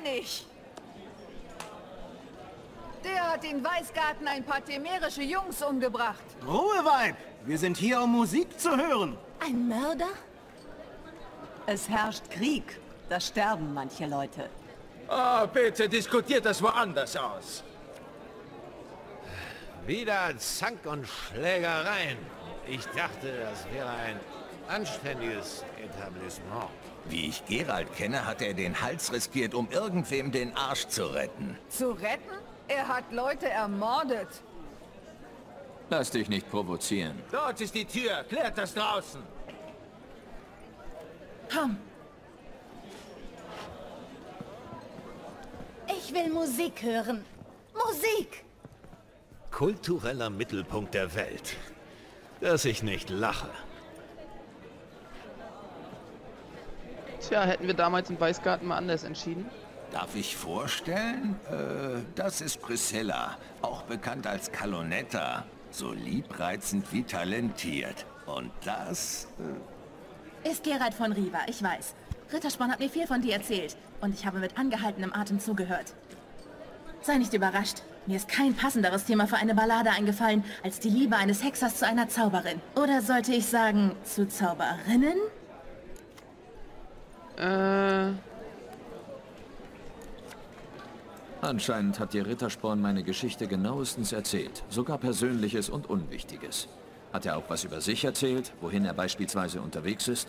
kenne ich. Der hat in Weißgarten ein paar temerische Jungs umgebracht. Ruhe, Weib! Wir sind hier, um Musik zu hören. Ein Mörder? Es herrscht Krieg. Da sterben manche Leute. Oh, bitte, diskutiert das woanders aus. Wieder Zank und Schlägereien. Ich dachte, das wäre ein anständiges Etablissement. Wie ich Geralt kenne, hat er den Hals riskiert, um irgendwem den Arsch zu retten. Zu retten? Er hat Leute ermordet. Lass dich nicht provozieren. Dort ist die Tür. Klärt das draußen. Komm. Ich will Musik hören. Musik! Kultureller Mittelpunkt der Welt. Dass ich nicht lache. Tja, hätten wir damals in Weißgarten mal anders entschieden. Darf ich vorstellen? Das ist Priscilla, auch bekannt als Kalonetta. So liebreizend wie talentiert. Und das... Ist Geralt von Riva, ich weiß. Rittersporn hat mir viel von dir erzählt. Und ich habe mit angehaltenem Atem zugehört. Sei nicht überrascht. Mir ist kein passenderes Thema für eine Ballade eingefallen, als die Liebe eines Hexers zu einer Zauberin. Oder sollte ich sagen, zu Zauberinnen? Anscheinend hat dir Rittersporn meine Geschichte genauestens erzählt. Sogar Persönliches und Unwichtiges. Hat er auch was über sich erzählt, wohin er beispielsweise unterwegs ist?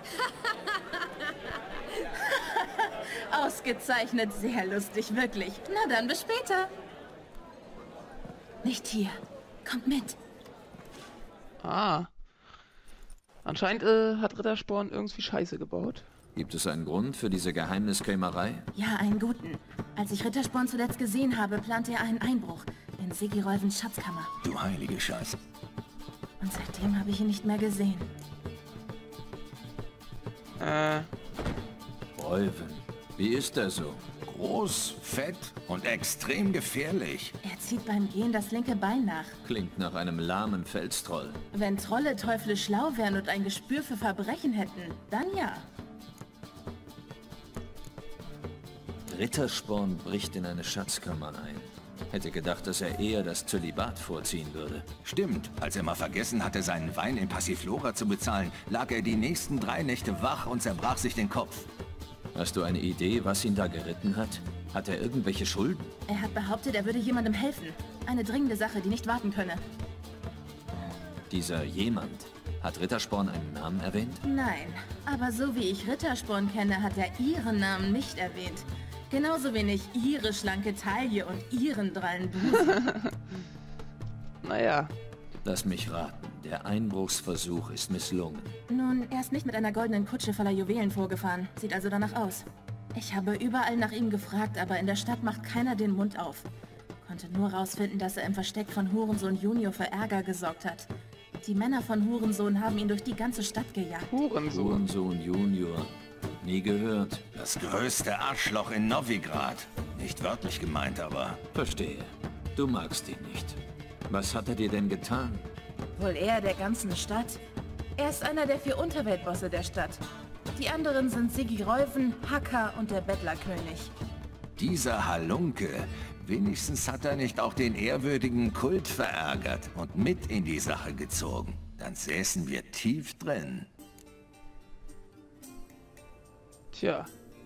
Ausgezeichnet, sehr lustig, wirklich. Na dann, bis später. Nicht hier. Kommt mit. Ah. Anscheinend hat Rittersporn irgendwie Scheiße gebaut. Gibt es einen Grund für diese Geheimniskrämerei? Ja, einen guten. Als ich Rittersporn zuletzt gesehen habe, plante er einen Einbruch in Sigirolvens Schatzkammer. Du heilige Scheiße. Und seitdem habe ich ihn nicht mehr gesehen. Rolven. Wie ist er so? Groß, fett und extrem gefährlich. Er zieht beim Gehen das linke Bein nach. Klingt nach einem lahmen Felstroll. Wenn Trolle teuflisch schlau wären und ein Gespür für Verbrechen hätten, dann ja. Rittersporn bricht in eine Schatzkammer ein. Hätte gedacht, dass er eher das Zölibat vorziehen würde. Stimmt, als er mal vergessen hatte, seinen Wein in Passiflora zu bezahlen, lag er die nächsten 3 Nächte wach und zerbrach sich den Kopf. Hast du eine Idee, was ihn da geritten hat? Hat er irgendwelche Schulden? Er hat behauptet, er würde jemandem helfen. Eine dringende Sache, die nicht warten könne. Dieser jemand, hat Rittersporn einen Namen erwähnt? Nein, aber so wie ich Rittersporn kenne, hat er ihren Namen nicht erwähnt. Genauso wenig ihre schlanke Taille und ihren drallen Busen. Naja. Lass mich raten, der Einbruchsversuch ist misslungen. Nun, er ist nicht mit einer goldenen Kutsche voller Juwelen vorgefahren. Sieht also danach aus. Ich habe überall nach ihm gefragt, aber in der Stadt macht keiner den Mund auf. Konnte nur rausfinden, dass er im Versteck von Hurensohn Junior für Ärger gesorgt hat. Die Männer von Hurensohn haben ihn durch die ganze Stadt gejagt. Hurensohn Junior. Nie gehört. Das größte Arschloch in Novigrad. Nicht wörtlich gemeint, aber... Verstehe. Du magst ihn nicht. Was hat er dir denn getan? Wohl eher der ganzen Stadt. Er ist einer der 4 Unterweltbosse der Stadt. Die anderen sind Sigirolven, Hacker und der Bettlerkönig. Dieser Halunke. Wenigstens hat er nicht auch den ehrwürdigen Kult verärgert und mit in die Sache gezogen. Dann säßen wir tief drin. Tja.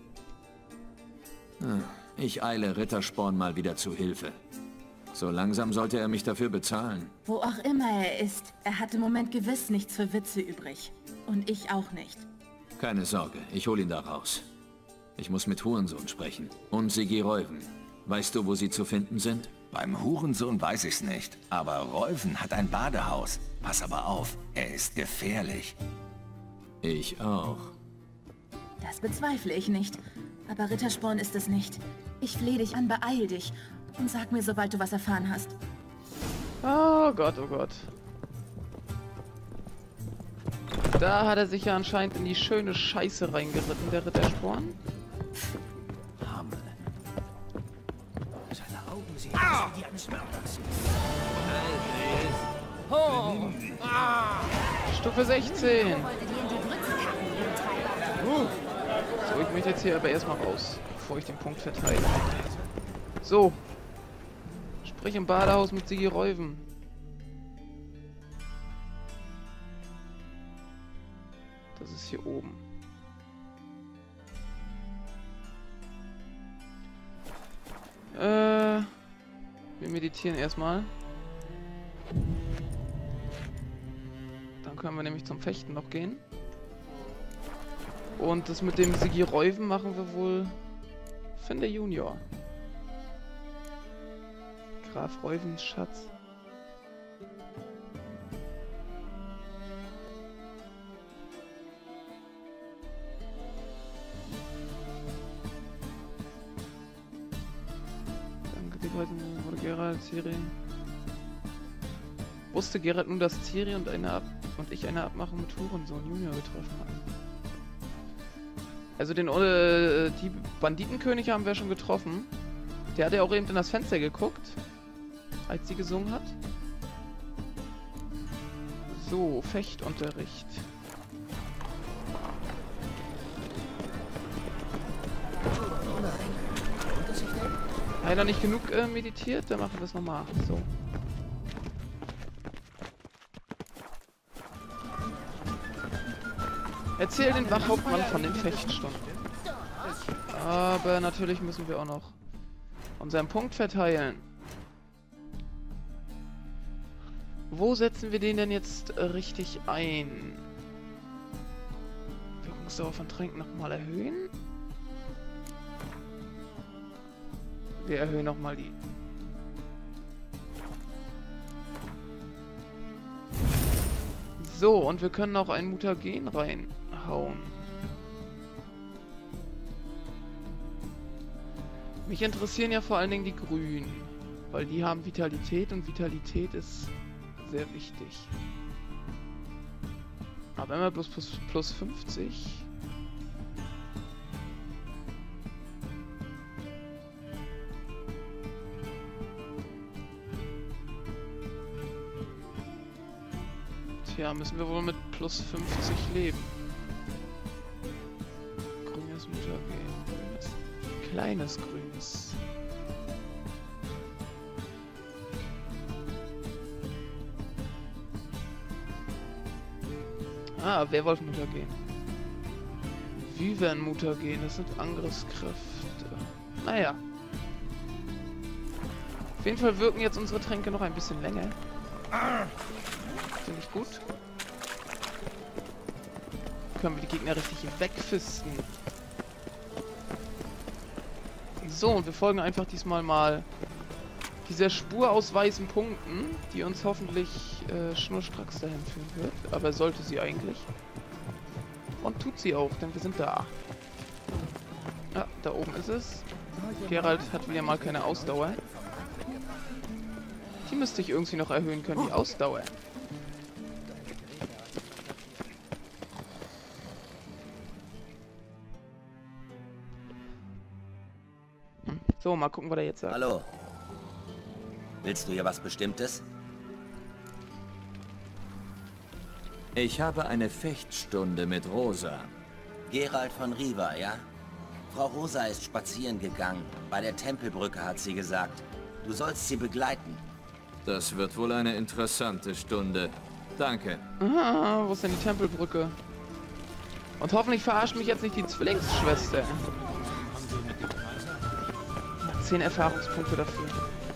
Ich eile Rittersporn mal wieder zu Hilfe. So langsam sollte er mich dafür bezahlen. Wo auch immer er ist, er hat im Moment gewiss nichts für Witze übrig. Und ich auch nicht. Keine Sorge, ich hol ihn da raus. Ich muss mit Hurensohn sprechen. Und Sigirolven. Weißt du, wo sie zu finden sind? Beim Hurensohn weiß ich's nicht. Aber Rolven hat ein Badehaus. Pass aber auf, er ist gefährlich. Ich auch. Das bezweifle ich nicht. Aber Rittersporn ist es nicht. Ich flehe dich an, beeil dich. Und sag mir, sobald du was erfahren hast. Oh Gott, oh Gott. Da hat er sich ja anscheinend in die schöne Scheiße reingeritten, der Rittersporn. Hammel. Seine Augen sehen aus wie die eines Mörders. Stufe 16. So, ich möchte jetzt hier aber erstmal raus. bevor ich den Punkt verteile. So. Sprich im Badehaus mit Sigi Reuven. Das ist hier oben. Wir meditieren erstmal. Dann können wir nämlich zum Fechten noch gehen. Und das mit dem Sigi Reuven machen wir wohl Finde Junior. Graf Reuvens Schatz. Danke, die heute wurde Geralt, Ciri. Wusste Geralt nun, dass Ciri und ich eine Abmachung mit Hurensohn Junior getroffen haben? Also die Banditenkönig haben wir schon getroffen. Der hat ja auch eben in das Fenster geguckt, als sie gesungen hat. So, Fechtunterricht. Leider nicht genug meditiert, dann machen wir es nochmal. So. Erzähl den Wachhauptmann von den Fechtstunden. Aber natürlich müssen wir auch noch unseren Punkt verteilen. Wo setzen wir den denn jetzt richtig ein? Wirkungsdauer von Tränken nochmal erhöhen. Wir erhöhen nochmal die. So, und wir können auch ein Mutagen reinhauen. Mich interessieren ja vor allen Dingen die Grünen, weil die haben Vitalität und Vitalität ist sehr wichtig. Aber immer plus 50. Tja, müssen wir wohl mit plus 50 leben. Grünes Mutagen. Kleines Grünes. Ah, Werwolf-Mutagen. Wyvern-Mutagen, das sind Angriffskräfte. Naja. Auf jeden Fall wirken jetzt unsere Tränke noch ein bisschen länger. Finde ich gut. Können wir die Gegner richtig wegfisten. So, und wir folgen einfach diesmal mal dieser Spur aus weißen Punkten, die uns hoffentlich schnurstracks dahin führen wird. Aber sollte sie eigentlich. Und tut sie auch, denn wir sind da. Ja, da oben ist es. Geralt hat wieder mal keine Ausdauer. Die müsste ich irgendwie noch erhöhen können, die Ausdauer. So, mal gucken, was er jetzt sagt. Hallo. Willst du hier was Bestimmtes? Ich habe eine Fechtstunde mit Rosa. Geralt von Riva, ja? Frau Rosa ist spazieren gegangen. Bei der Tempelbrücke hat sie gesagt. Du sollst sie begleiten. Das wird wohl eine interessante Stunde. Danke. Aha, wo ist denn die Tempelbrücke? Und hoffentlich verarscht mich jetzt nicht die Zwillingsschwester. 10 Erfahrungspunkte dafür.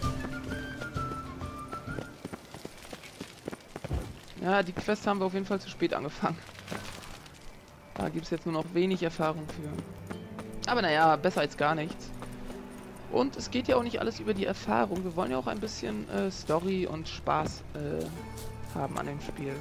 Ja, die Quest haben wir auf jeden Fall zu spät angefangen. Da gibt es jetzt nur noch wenig Erfahrung für. Aber naja, besser als gar nichts. Und es geht ja auch nicht alles über die Erfahrung. Wir wollen ja auch ein bisschen Story und Spaß haben an dem Spiel.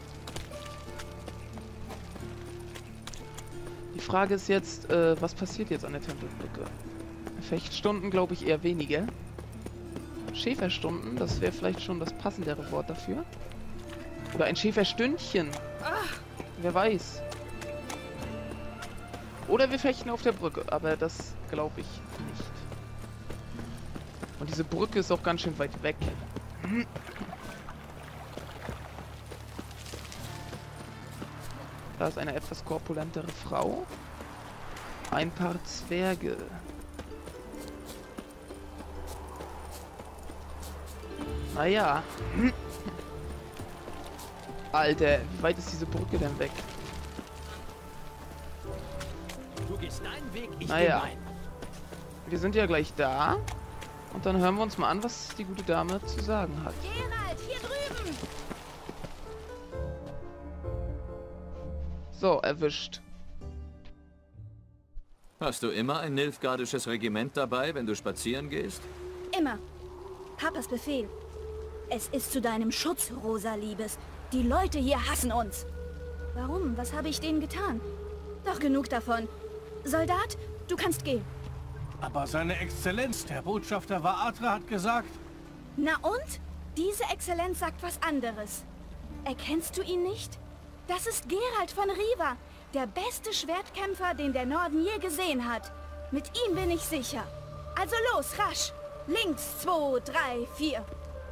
Die Frage ist jetzt, was passiert jetzt an der Tempelbrücke? Fechtstunden glaube ich eher weniger. Schäferstunden, das wäre vielleicht schon das passendere Wort dafür. Oder ein Schäferstündchen. Wer weiß. Oder wir fechten auf der Brücke, aber das glaube ich nicht. Und diese Brücke ist auch ganz schön weit weg. Da ist eine etwas korpulentere Frau. Ein paar Zwerge. Naja. Alter, wie weit ist diese Brücke denn weg? Du gehst deinen Weg, ich Naja. geh meinen. Wir sind ja gleich da. Und dann hören wir uns mal an, was die gute Dame zu sagen hat. Geralt, hier drüben! So, erwischt. Hast du immer ein nilfgaardisches Regiment dabei, wenn du spazieren gehst? Immer. Papas Befehl. Es ist zu deinem Schutz, Rosa Liebes. Die Leute hier hassen uns. Warum? Was habe ich denen getan? Doch genug davon. Soldat, du kannst gehen. Aber seine Exzellenz, der Botschafter Vaatra, hat gesagt... Na und? Diese Exzellenz sagt was anderes. Erkennst du ihn nicht? Das ist Geralt von Riva, der beste Schwertkämpfer, den der Norden je gesehen hat. Mit ihm bin ich sicher. Also los, rasch. Links, 2, 3, 4.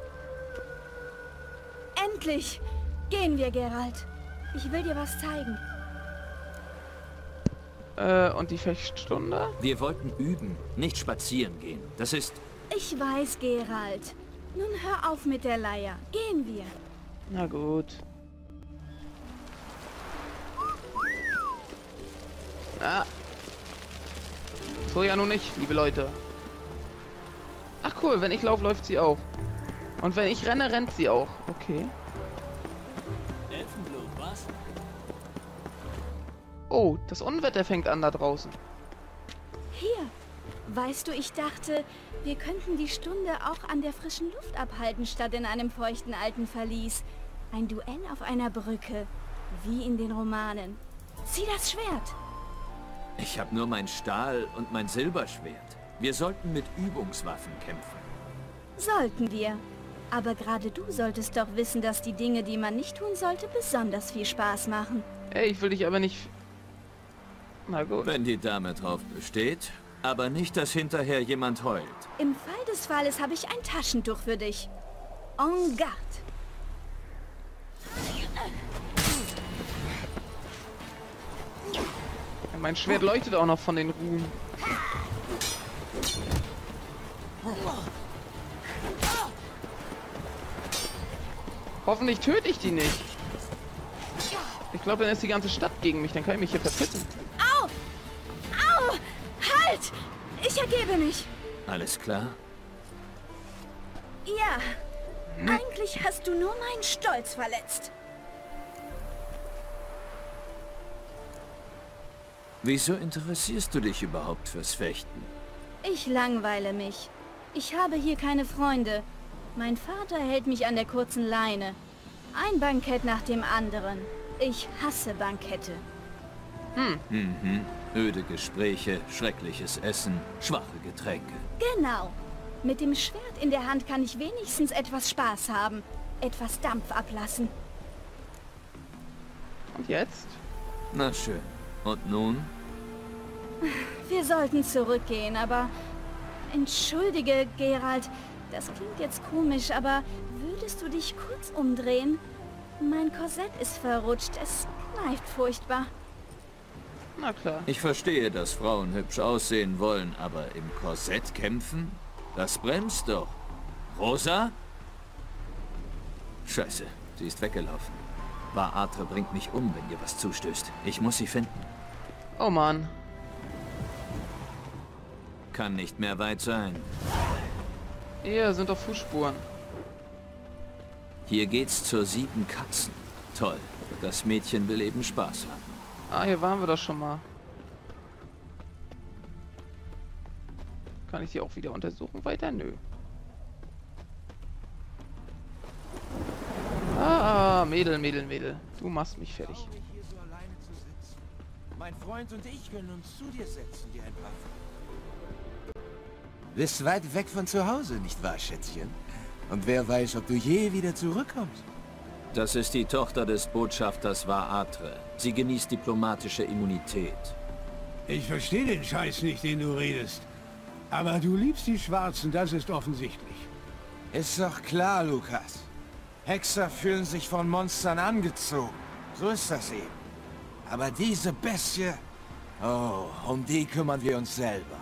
Endlich! Gehen wir, Geralt. Ich will dir was zeigen. Und die Fechtstunde? Wir wollten üben, nicht spazieren gehen. Das ist... Ich weiß, Geralt. Nun hör auf mit der Leier. Gehen wir. Na gut. Ah. So ja nun nicht, liebe Leute. Ach cool, wenn ich laufe, läuft sie auch. Und wenn ich renne, rennt sie auch. Okay. Elfenblut, was? Oh, das Unwetter fängt an da draußen. Hier. Weißt du, ich dachte, wir könnten die Stunde auch an der frischen Luft abhalten, statt in einem feuchten alten Verlies. Ein Duell auf einer Brücke. Wie in den Romanen. Zieh das Schwert. Ich habe nur mein Stahl und mein Silberschwert. Wir sollten mit Übungswaffen kämpfen. Sollten wir. Aber gerade du solltest doch wissen, dass die Dinge, die man nicht tun sollte, besonders viel Spaß machen. Ey, ich will dich aber nicht... Na gut. Wenn die Dame drauf besteht, aber nicht, dass hinterher jemand heult. Im Fall des Falles habe ich ein Taschentuch für dich. En garde. Mein Schwert leuchtet auch noch von den Ruhen. Hoffentlich töte ich die nicht. Ich glaube, dann ist die ganze Stadt gegen mich. Dann kann ich mich hier verpissen. Au! Au! Halt! Ich ergebe mich. Alles klar? Ja. Eigentlich hast du nur meinen Stolz verletzt. Wieso interessierst du dich überhaupt fürs Fechten? Ich langweile mich. Ich habe hier keine Freunde. Mein Vater hält mich an der kurzen Leine. Ein Bankett nach dem anderen. Ich hasse Bankette. Öde Gespräche, schreckliches Essen, schwache Getränke. Genau. Mit dem Schwert in der Hand kann ich wenigstens etwas Spaß haben. Etwas Dampf ablassen. Und jetzt? Na schön. Und nun? Wir sollten zurückgehen, aber... Entschuldige, Geralt. Das klingt jetzt komisch, aber würdest du dich kurz umdrehen? Mein Korsett ist verrutscht. Es kneift furchtbar. Na klar. Ich verstehe, dass Frauen hübsch aussehen wollen, aber im Korsett kämpfen? Das bremst doch. Rosa? Scheiße, sie ist weggelaufen. Vaatra bringt mich um, wenn ihr was zustößt. Ich muss sie finden. Oh Mann. Kann nicht mehr weit sein. Hier sind doch Fußspuren. Hier geht's zur 7 Katzen. Toll. Das Mädchen will eben Spaß haben. Ah, hier waren wir doch schon mal. Kann ich die auch wieder untersuchen? Weiter? Nö. Ah, Mädel, Mädel, Mädel. Du machst mich fertig. Hier so alleine zu sitzen. Mein Freund und ich können uns zu dir setzen, wie ein Waffen. Bist weit weg von zu Hause, nicht wahr, Schätzchen? Und wer weiß, ob du je wieder zurückkommst. Das ist die Tochter des Botschafters Vaatra. Sie genießt diplomatische Immunität. Ich verstehe den Scheiß nicht, den du redest. Aber du liebst die Schwarzen, das ist offensichtlich. Ist doch klar, Lukas. Hexer fühlen sich von Monstern angezogen. So ist das eben. Aber diese Bestie... Oh, um die kümmern wir uns selber.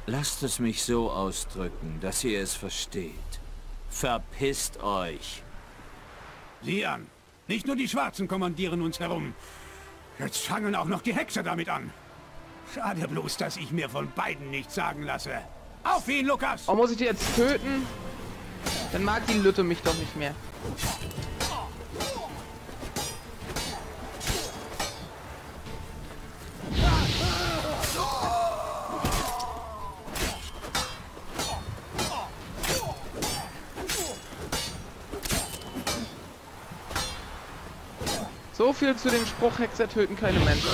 Lasst es mich so ausdrücken, dass ihr es versteht. Verpisst euch. Sieh an. Nicht nur die Schwarzen kommandieren uns herum. Jetzt fangen auch noch die Hexer damit an. Schade bloß, dass ich mir von beiden nichts sagen lasse. Auf ihn, Lukas! Oh, muss ich die jetzt töten? Dann mag die Lütte mich doch nicht mehr. So viel zu dem Spruch, Hexer töten keine Menschen.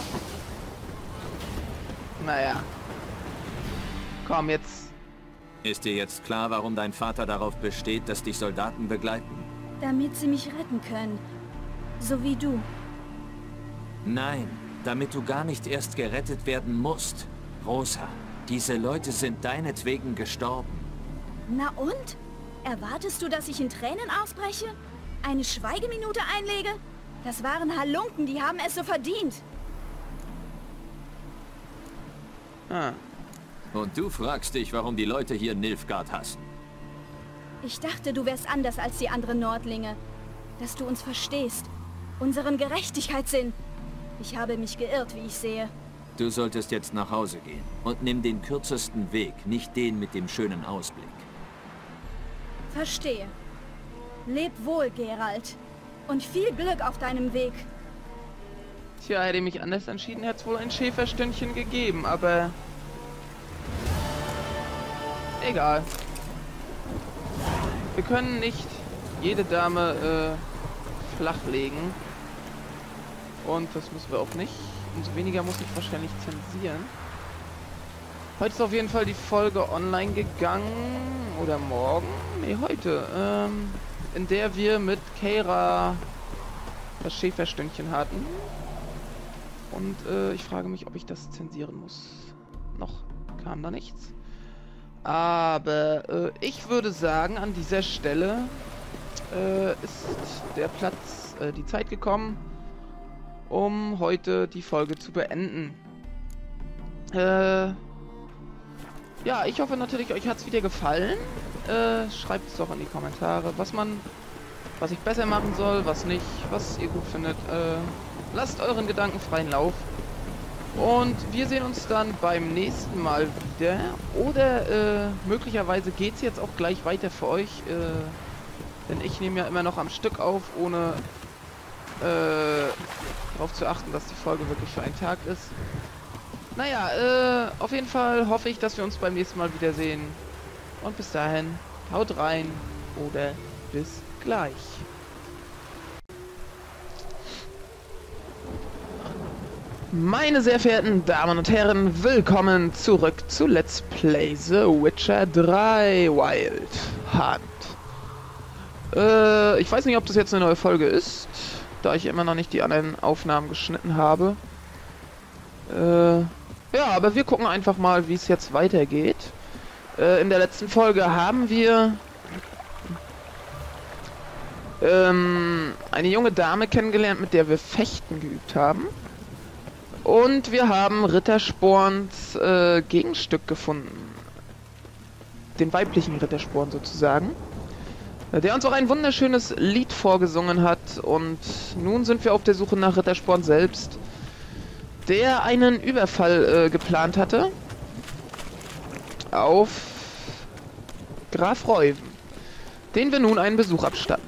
Naja. Komm, jetzt. Ist dir jetzt klar, warum dein Vater darauf besteht, dass dich Soldaten begleiten? Damit sie mich retten können. So wie du. Nein, damit du gar nicht erst gerettet werden musst. Rosa, diese Leute sind deinetwegen gestorben. Na und? Erwartest du, dass ich in Tränen ausbreche? Eine Schweigeminute einlege? Das waren Halunken, die haben es so verdient. Ah. Und du fragst dich, warum die Leute hier Nilfgaard hassen. Ich dachte, du wärst anders als die anderen Nordlinge. Dass du uns verstehst. Unseren Gerechtigkeitssinn. Ich habe mich geirrt, wie ich sehe. Du solltest jetzt nach Hause gehen. Und nimm den kürzesten Weg, nicht den mit dem schönen Ausblick. Verstehe. Leb wohl, Geralt. Und viel Glück auf deinem Weg. Tja, hätte ich mich anders entschieden, hätte es wohl ein Schäferstündchen gegeben, aber... Egal. Wir können nicht jede Dame flachlegen. Und das müssen wir auch nicht. Umso weniger muss ich wahrscheinlich zensieren. Heute ist auf jeden Fall die Folge online gegangen. Oder morgen? Ne, heute. In der wir mit Keira das Schäferstündchen hatten. Und ich frage mich, ob ich das zensieren muss. Noch kam da nichts. Aber ich würde sagen, an dieser Stelle ist der Platz, die Zeit gekommen, um heute die Folge zu beenden. Ja, ich hoffe natürlich, euch hat es wieder gefallen. Schreibt es doch in die Kommentare, was ich besser machen soll, was nicht, was ihr gut findet. Lasst euren Gedanken freien Lauf. Und wir sehen uns dann beim nächsten Mal wieder. Oder möglicherweise geht es jetzt auch gleich weiter für euch. Denn ich nehme ja immer noch am Stück auf, ohne darauf zu achten, dass die Folge wirklich für einen Tag ist. Naja, auf jeden Fall hoffe ich, dass wir uns beim nächsten Mal wiedersehen. Und bis dahin, haut rein oder bis gleich. Meine sehr verehrten Damen und Herren, willkommen zurück zu Let's Play The Witcher 3 Wild Hunt. Ich weiß nicht, ob das jetzt eine neue Folge ist, da ich immer noch nicht die anderen Aufnahmen geschnitten habe. Ja, aber wir gucken einfach mal, wie es jetzt weitergeht. In der letzten Folge haben wir eine junge Dame kennengelernt, mit der wir Fechten geübt haben. Und wir haben Rittersporns Gegenstück gefunden. Den weiblichen Rittersporn sozusagen. Der uns auch ein wunderschönes Lied vorgesungen hat. Und nun sind wir auf der Suche nach Rittersporn selbst, der einen Überfall geplant hatte auf Graf Reuven, den wir nun einen Besuch abstatten.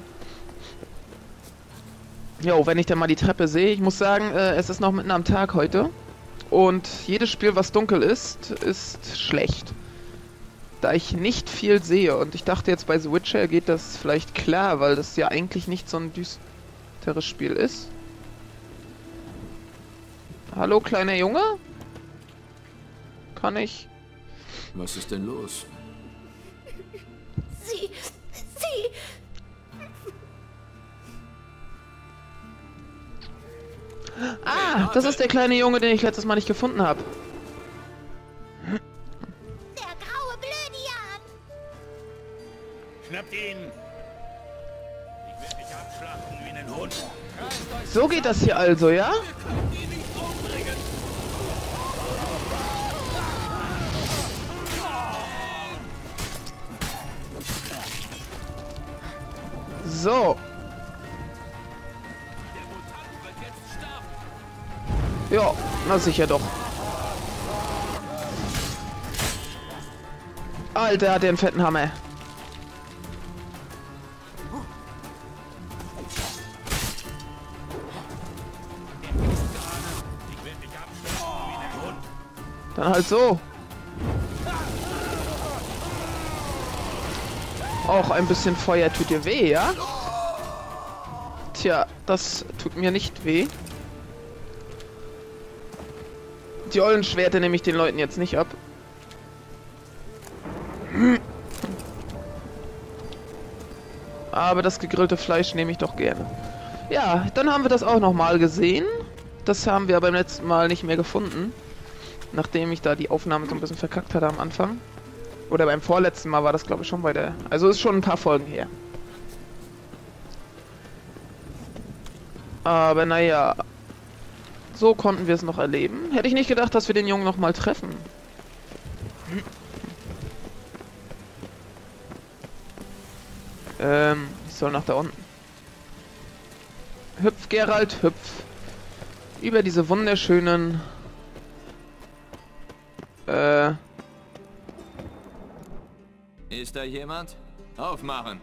Jo, wenn ich dann mal die Treppe sehe, ich muss sagen, es ist noch mitten am Tag heute. Und jedes Spiel, was dunkel ist, ist schlecht. Da ich nicht viel sehe. Und ich dachte jetzt bei The Witcher geht das vielleicht klar, weil das ja eigentlich nicht so ein düsteres Spiel ist. Hallo, kleiner Junge? Kann ich? Was ist denn los? Sie... Ah, das ist der kleine Junge, den ich letztes Mal nicht gefunden habe. Der graue Blödian! Schnappt ihn! Ich werde dich abschlachten wie einen Hund. So geht das hier also, ja? So. Ja, na sicher doch. Alter, hat der einen fetten Hammer. Dann halt so. Auch ein bisschen Feuer tut dir weh, ja? Tja, das tut mir nicht weh. Die ollen Schwerter nehme ich den Leuten jetzt nicht ab. Aber das gegrillte Fleisch nehme ich doch gerne. Ja, dann haben wir das auch nochmal gesehen. Das haben wir beim letzten Mal nicht mehr gefunden. Nachdem ich da die Aufnahme so ein bisschen verkackt hatte am Anfang. Oder beim vorletzten Mal war das, glaube ich, schon bei der... Also ist schon ein paar Folgen her. Aber naja... So konnten wir es noch erleben. Hätte ich nicht gedacht, dass wir den Jungen nochmal treffen. Ich soll nach da unten. Hüpf, Geralt, hüpf. Über diese wunderschönen... Ist da jemand? Aufmachen!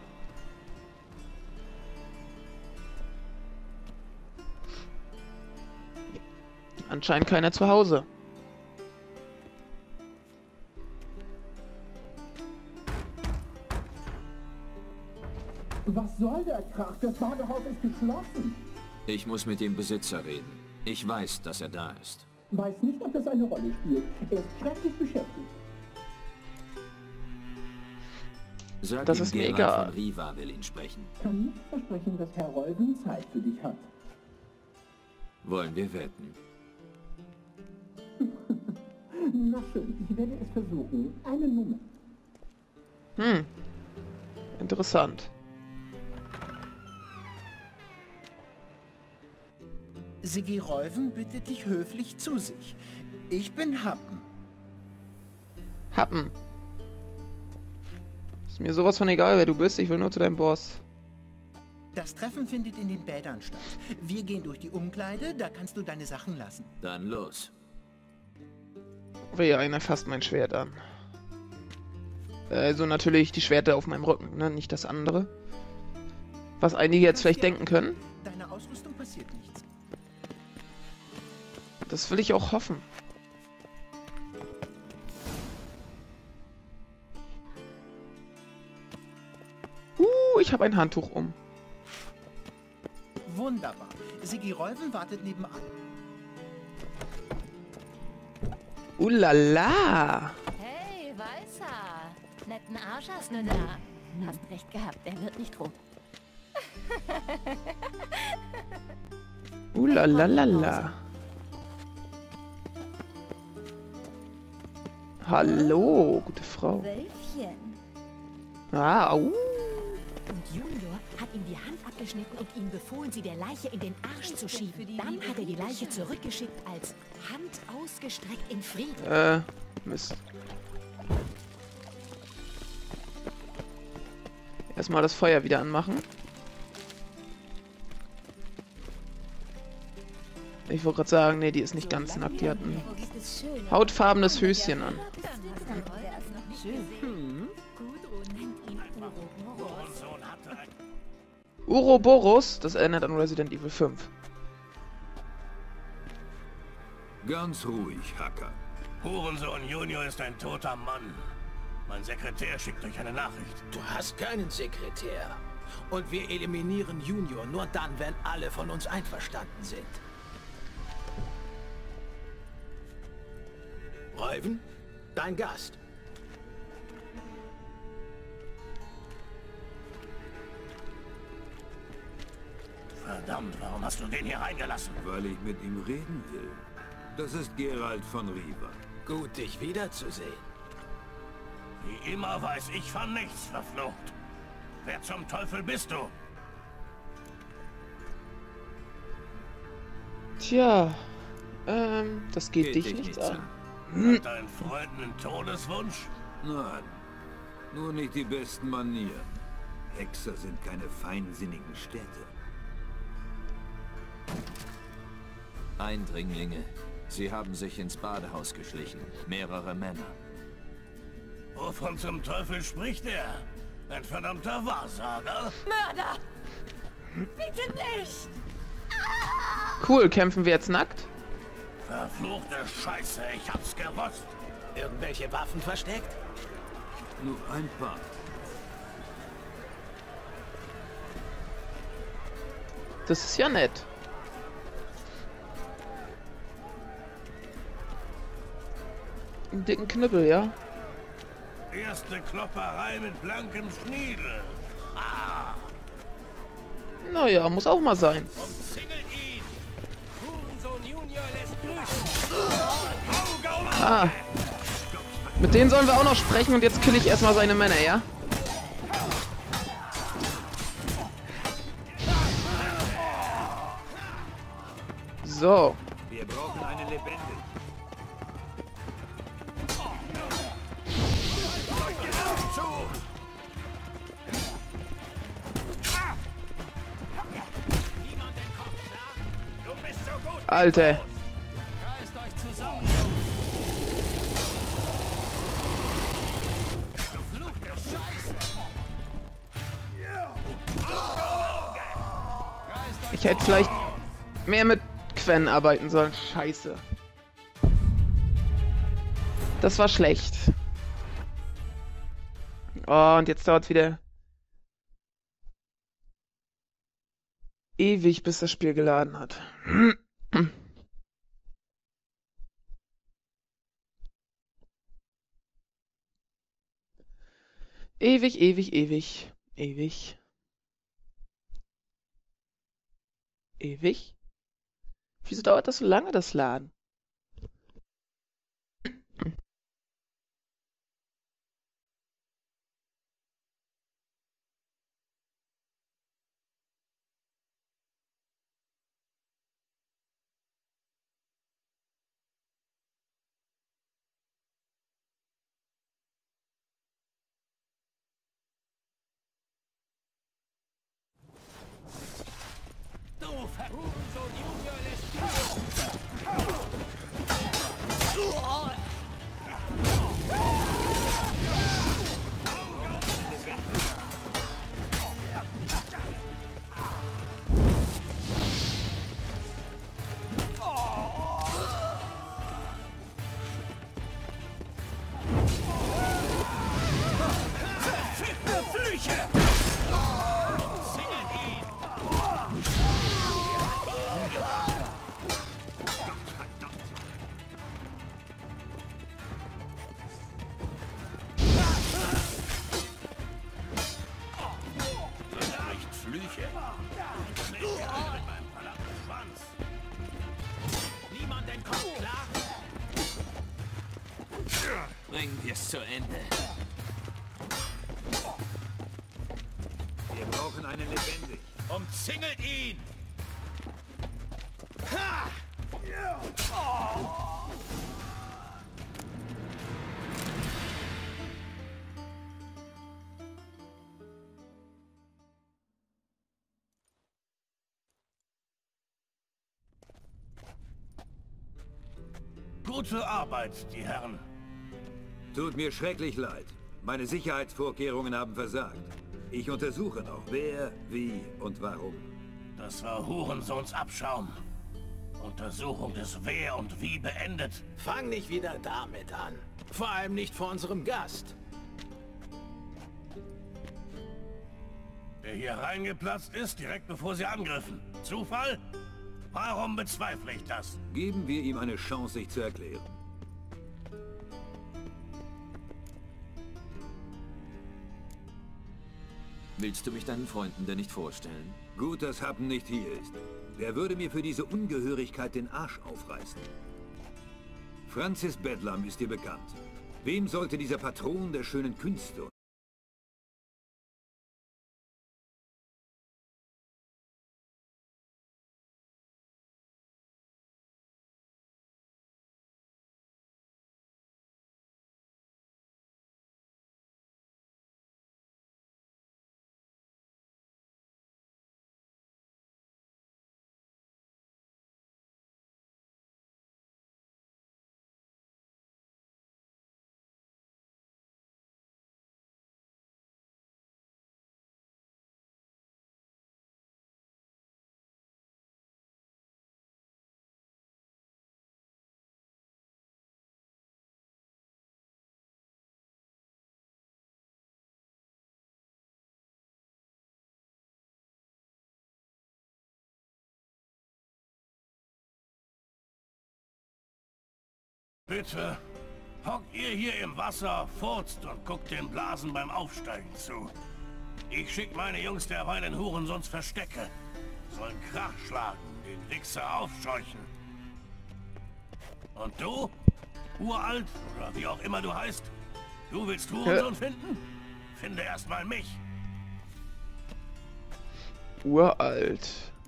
Anscheinend keiner zu Hause. Was soll der Krach? Das Badehaus ist geschlossen. Ich muss mit dem Besitzer reden. Ich weiß, dass er da ist. Weiß nicht, ob das eine Rolle spielt. Er ist schrecklich beschäftigt. Sag das ihm, ist mir Geralt egal. von Riva will ihn sprechen. Kann nicht versprechen, dass Herr Rolven Zeit für dich hat. Wollen wir wetten? Na schön, ich werde es versuchen. Einen Moment. Interessant. Siggi Rolven bittet dich höflich zu sich. Ich bin Happen. Happen. Ist mir sowas von egal, wer du bist. Ich will nur zu deinem Boss. Das Treffen findet in den Bädern statt. Wir gehen durch die Umkleide, da kannst du deine Sachen lassen. Dann los. Wehe, einer fasst mein Schwert an. Also natürlich die Schwerter auf meinem Rücken, ne? Nicht das andere. Was einige jetzt vielleicht denken können. Deiner Ausrüstung passiert nichts. Das will ich auch hoffen. Ich habe ein Handtuch um. Wunderbar. Siggi Rolven wartet nebenan. Ulala! Hey, Weißer! Netten Arsch hast du da. Hast recht gehabt, er wird nicht rot. Ulalalala. Hallo, gute Frau. Wölfchen. Ah, au. Und Junior hat ihm die Hand abgeschnitten und ihm befohlen, sie der Leiche in den Arsch zu schieben. Dann hat er die Leiche zurückgeschickt als Hand ausgestreckt in Frieden. Mist. Erstmal das Feuer wieder anmachen. Ich wollte gerade sagen, nee, die ist nicht ganz nackt. Die hat ein hautfarbenes Höschen an. Uroboros, das erinnert an Resident Evil 5. Ganz ruhig, Hacker. Hurensohn Junior ist ein toter Mann. Mein Sekretär schickt euch eine Nachricht. Du hast keinen Sekretär. Und wir eliminieren Junior nur dann, wenn alle von uns einverstanden sind. Rolven, dein Gast. Verdammt, warum hast du den hier reingelassen? Weil ich mit ihm reden will. Das ist Geralt von Riva. Gut, dich wiederzusehen. Wie immer weiß ich von nichts, verflucht. Wer zum Teufel bist du? Tja, das geht dich nichts an. Hat dein Freund einen Todeswunsch? Nein, nur nicht die besten Manieren. Hexer sind keine feinsinnigen Städte. Eindringlinge. Sie haben sich ins Badehaus geschlichen. Mehrere Männer. Wovon zum Teufel spricht er? Ein verdammter Wahrsager? Mörder! Bitte nicht! Cool, kämpfen wir jetzt nackt? Verfluchte Scheiße, ich hab's gewusst. Irgendwelche Waffen versteckt? Nur ein paar. Das ist ja nett. Einen dicken Knüppel, ja? Erste Klopperei mit blankem Schniedel. Ah! Naja, muss auch mal sein. Umzingelt ihn! Hurensohn Junior lässt grüßen! Ah. Mit denen sollen wir auch noch sprechen und jetzt kill ich erstmal seine Männer, ja? So. Wir brauchen eine Lebende. Alter. Ich hätte vielleicht mehr mit Quen arbeiten sollen. Scheiße. Das war schlecht. Oh, und jetzt dauert es wieder ewig, bis das Spiel geladen hat. Ewig, ewig, ewig, ewig. Ewig? Wieso dauert das so lange, das Laden? Bringen wir es zu Ende. Wir brauchen einen lebendig. Umzingelt ihn! Ha! Gute Arbeit, die Herren. Tut mir schrecklich leid. Meine Sicherheitsvorkehrungen haben versagt. Ich untersuche noch, wer, wie und warum. Das war Hurensohns Abschaum. Untersuchung des Wer und Wie beendet. Fang nicht wieder damit an. Vor allem nicht vor unserem Gast. Der hier reingeplatzt ist, direkt bevor sie angriffen. Zufall? Warum bezweifle ich das? Geben wir ihm eine Chance, sich zu erklären. Willst du mich deinen Freunden denn nicht vorstellen? Gut, dass Happen nicht hier ist. Wer würde mir für diese Ungehörigkeit den Arsch aufreißen? Francis Bedlam ist dir bekannt. Wem sollte dieser Patron der schönen Künste Bitte. Hockt ihr hier im Wasser, furzt und guckt den Blasen beim Aufsteigen zu. Ich schick meine Jungs derweil in Hurensons Verstecke. Sollen Krach schlagen, den Wichser aufscheuchen. Und du? Uralt, oder wie auch immer du heißt? Du willst Hurensohn finden? Finde erstmal mich. Uralt.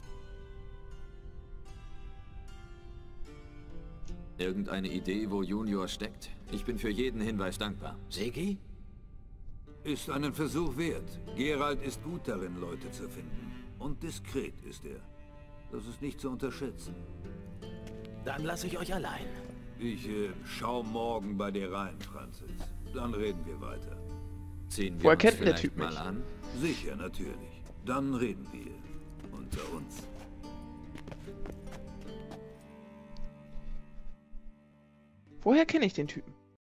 Irgendeine Idee, wo Junior steckt? Ich bin für jeden Hinweis dankbar. Seki? Ist einen Versuch wert. Geralt ist gut darin, Leute zu finden. Und diskret ist er. Das ist nicht zu unterschätzen. Dann lasse ich euch allein. Ich schau morgen bei dir rein, Francis. Dann reden wir weiter. Ziehen wir Woher uns kennt der vielleicht Typ mal mich? an? Sicher, natürlich. Dann reden wir. Unter uns. Woher kenne ich den Typen?